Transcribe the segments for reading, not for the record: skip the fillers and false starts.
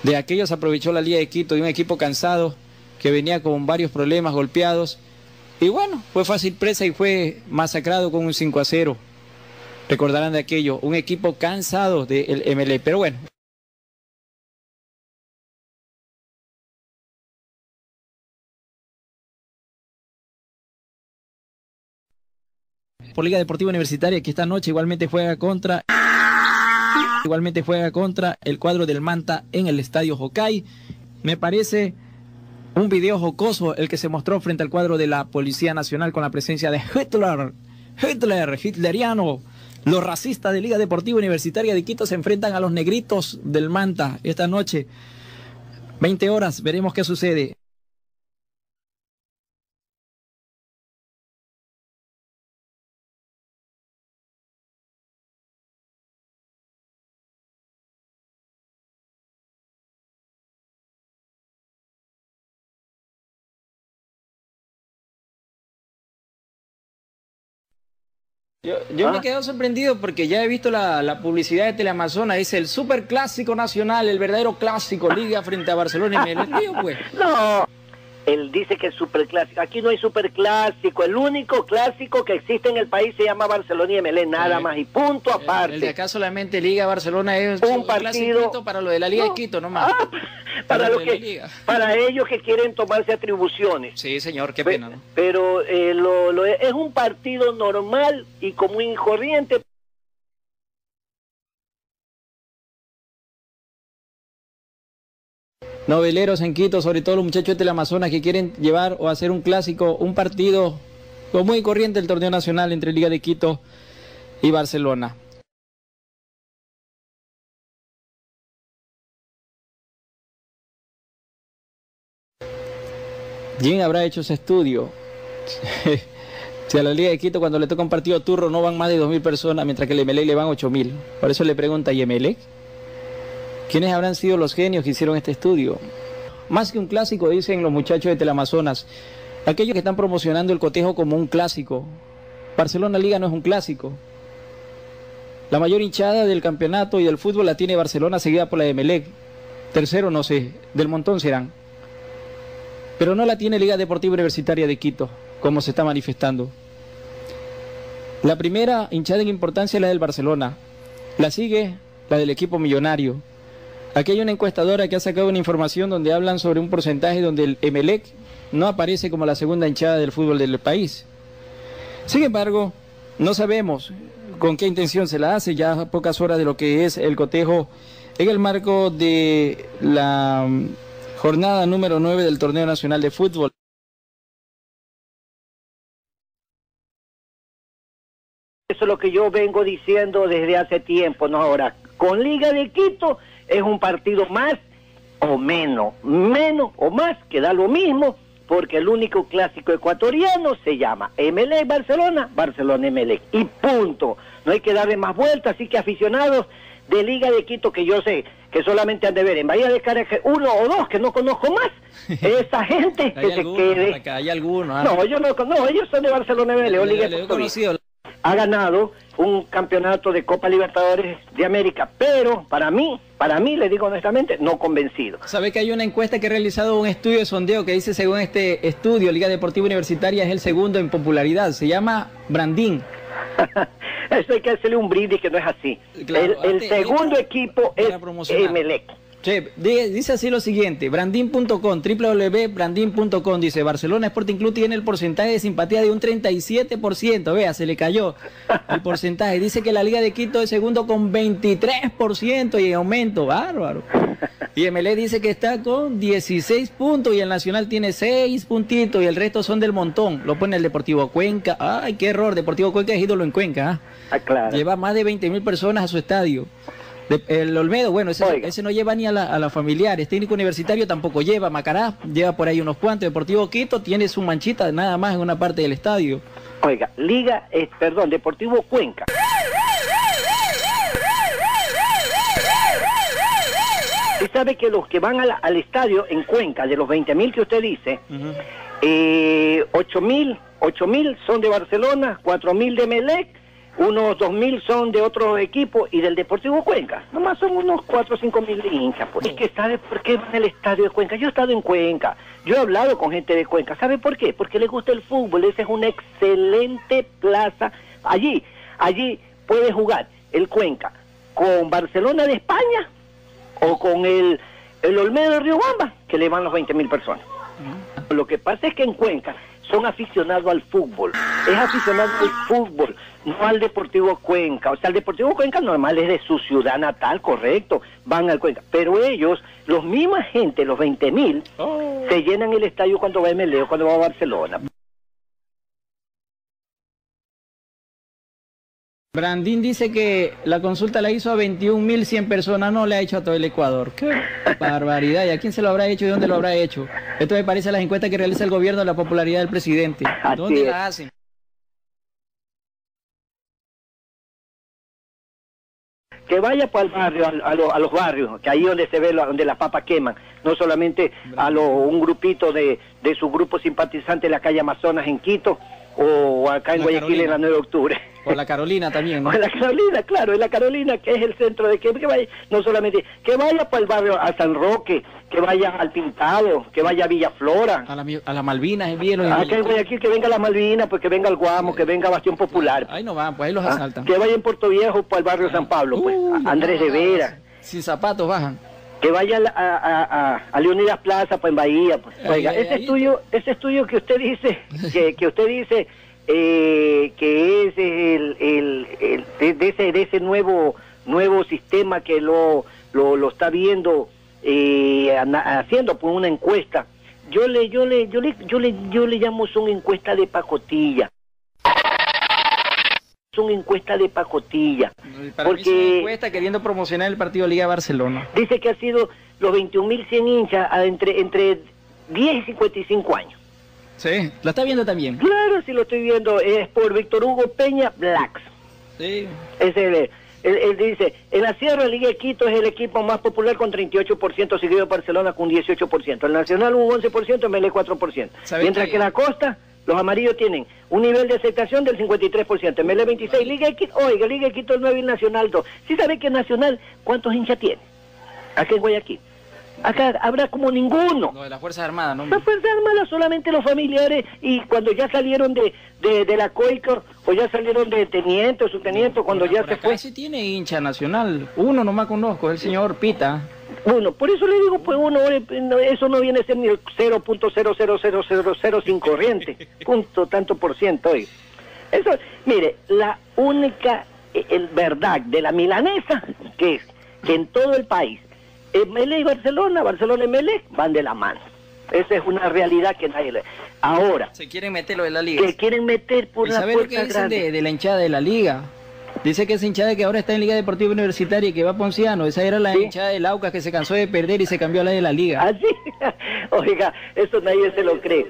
De aquellos aprovechó la Liga de Quito, de un equipo cansado que venía con varios problemas, golpeados. Y bueno, fue fácil presa y fue masacrado con un 5-0. Recordarán de aquello, un equipo cansado del MLE, pero bueno. Por Liga Deportiva Universitaria, que esta noche igualmente juega contra el cuadro del Manta en el Estadio Jocay. Me parece un video jocoso el que se mostró frente al cuadro de la Policía Nacional con la presencia de hitleriano. Los racistas de Liga Deportiva Universitaria de Quito se enfrentan a los negritos del Manta esta noche. 20 horas, veremos qué sucede. Yo me quedo sorprendido porque ya he visto la publicidad de Teleamazonas, dice el super clásico nacional, el verdadero clásico, Liga frente a Barcelona y Melec, pues. No, él dice que es superclásico. Aquí no hay superclásico. El único clásico que existe en el país se llama Barcelona y Melec, nada más. Y punto aparte. El de acá solamente Liga Barcelona es un partido para lo de la Liga de Quito nomás. Para ellos que quieren tomarse atribuciones. Sí, señor, qué pena, ¿no? Pero es un partido normal y común y corriente. Noveleros en Quito, sobre todo los muchachos de Teleamazonas que quieren llevar o hacer un clásico, un partido común y corriente del torneo nacional entre Liga de Quito y Barcelona. ¿Quién habrá hecho ese estudio? Si a la Liga de Quito cuando le toca un partido turro no van más de 2.000 personas, mientras que el Emelec le van 8.000. Por eso le pregunta, ¿y Emelec? ¿Quiénes habrán sido los genios que hicieron este estudio? Más que un clásico, dicen los muchachos de Teleamazonas, aquellos que están promocionando el cotejo como un clásico. Barcelona Liga no es un clásico. La mayor hinchada del campeonato y del fútbol la tiene Barcelona, seguida por la de Emelec. Tercero, no sé, del montón serán. Pero no la tiene Liga Deportiva Universitaria de Quito, como se está manifestando. La primera hinchada en importancia es la del Barcelona. La sigue la del equipo millonario. Aquí hay una encuestadora que ha sacado una información donde hablan sobre un porcentaje donde el Emelec no aparece como la segunda hinchada del fútbol del país. Sin embargo, no sabemos con qué intención se la hace, ya a pocas horas de lo que es el cotejo en el marco de la jornada número 9 del Torneo Nacional de Fútbol. Eso es lo que yo vengo diciendo desde hace tiempo, ¿no? Ahora, con Liga de Quito es un partido más o menos o más, que da lo mismo, porque el único clásico ecuatoriano se llama Emelec Barcelona, Barcelona Emelec, y punto. No hay que darle más vueltas, así que aficionados de Liga de Quito, que yo sé que solamente han de ver en Bahía de Caracas uno o dos, que no conozco más, esa gente que se quede. Hay algunos. No, yo no, ellos son de Barcelona Emelec, o Liga de Quito. Ha ganado un campeonato de Copa Libertadores de América, pero para mí, le digo honestamente, no convencido. ¿Sabe que hay una encuesta que ha realizado un estudio de sondeo que dice, según este estudio, Liga Deportiva Universitaria es el segundo en popularidad? Se llama Brandín. Eso hay que hacerle un brindis, que no es así. Claro, el segundo equipo es Emelec. Che, dice así lo siguiente, brandin.com, www.brandin.com, dice, Barcelona Sporting Club tiene el porcentaje de simpatía de un 37%, vea, se le cayó el porcentaje. Dice que la Liga de Quito es segundo con 23% y en aumento, bárbaro. Y Emelec dice que está con 16 puntos y el Nacional tiene 6 puntitos y el resto son del montón. Lo pone el Deportivo Cuenca. Ay, qué error, Deportivo Cuenca es ídolo en Cuenca. Claro. Lleva más de 20.000 personas a su estadio. El Olmedo, bueno, ese no lleva ni a la familiares. Técnico Universitario tampoco lleva. Macará lleva por ahí unos cuantos. Deportivo Quito tiene su manchita nada más en una parte del estadio. Oiga, Deportivo Cuenca. Usted sabe que los que van al estadio en Cuenca, de los 20.000 que usted dice, 8.000 son de Barcelona, 4.000 de Emelec, unos 2.000 son de otros equipos y del Deportivo Cuenca. Nomás son unos 4 o 5.000 hinchas. Pues. Es que ¿sabe por qué van al estadio de Cuenca? Yo he estado en Cuenca, yo he hablado con gente de Cuenca. ¿Sabe por qué? Porque les gusta el fútbol, esa es una excelente plaza. Allí puede jugar el Cuenca con Barcelona de España o con el Olmedo de Riobamba, que le van los 20.000 personas. Lo que pasa es que en Cuenca son aficionados al fútbol, es aficionado al fútbol, no al Deportivo Cuenca. O sea, el Deportivo Cuenca normal es de su ciudad natal, correcto, van al Cuenca, pero ellos, los misma gente, los 20.000, se llenan el estadio cuando va a MLE o cuando va a Barcelona. Brandín dice que la consulta la hizo a 21.100 personas, no le ha hecho a todo el Ecuador. ¡Qué barbaridad! ¿Y a quién se lo habrá hecho y dónde lo habrá hecho? Esto me parece a las encuestas que realiza el gobierno de la popularidad del presidente. ¿Dónde la hacen? Que vaya para el barrio, a los barrios, que ahí donde se ve, donde las papas queman, no solamente a un grupito de su grupo simpatizante en la calle Amazonas en Quito, o acá en Guayaquil en la 9 de octubre. O la Carolina también, ¿no? O la Carolina, claro, en la Carolina, que es el centro de que vaya, no solamente, que vaya para el barrio, a San Roque, que vaya al Pintado, que vaya a Villaflora. A la Malvinas, en Vielo. Acá en Guayaquil, que venga a las Malvinas, pues que venga al Guamo, que venga a Bastión Popular. Ahí no van, pues ahí los asaltan. Que vaya en Puerto Viejo para el barrio San Pablo, pues, a Andrés de Vera. Sin zapatos bajan. Que vaya a Leonidas Plaza, pues en Bahía. Pues. Oiga, ese estudio que usted dice, que usted dice que es de ese nuevo sistema que lo está viendo, haciendo pues una encuesta. Yo le llamo son encuesta de pacotilla. Son encuestas de pacotilla. Para porque mí es una encuesta queriendo promocionar el partido Liga Barcelona. Dice que ha sido los 21.100 hinchas entre 10 y 55 años. Sí, ¿lo está viendo también? Claro, sí lo estoy viendo. Es por Víctor Hugo Peña Blacks. Sí. Él dice, en la Sierra Liga de Quito es el equipo más popular con 38%, seguido de Barcelona con 18%. El Nacional un 11%, MLE 4%. Mientras que la Costa, los amarillos tienen un nivel de aceptación del 53%, MLE 26%, Liga de Quito, oiga, Liga de Quito el 9 y Nacional 2. ¿Sí sabe que Nacional cuántos hinchas tiene? Aquí en Guayaquil. Acá habrá como ninguno. No, de las Fuerzas Armadas, ¿no? Las Fuerzas Armadas solamente los familiares, y cuando ya salieron de la COICOR, o ya salieron de teniente o subteniente, cuando ya se fue. Sí tiene hincha nacional, uno nomás conozco, el señor Pita. Uno, por eso le digo, pues uno, eso no viene a ser ni el 0.00000 sin corriente, punto tanto por ciento hoy. Eso, mire, la única verdad de la milanesa, que es que en todo el país, MLE y Barcelona y MLE van de la mano. Esa es una realidad que nadie le... Ahora... Se quieren meter lo de la liga. Que quieren meter por la puerta grande. ¿Y sabe lo que dicen de la hinchada de la liga? Dice que esa hinchada que ahora está en Liga Deportiva Universitaria y que va a Ponciano, esa era la hinchada del Aucas que se cansó de perder y se cambió a la de la liga. ¿Ah, sí? Oiga, eso nadie se lo cree.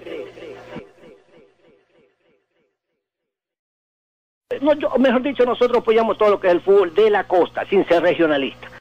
No, mejor dicho, nosotros apoyamos todo lo que es el fútbol de la costa, sin ser regionalista.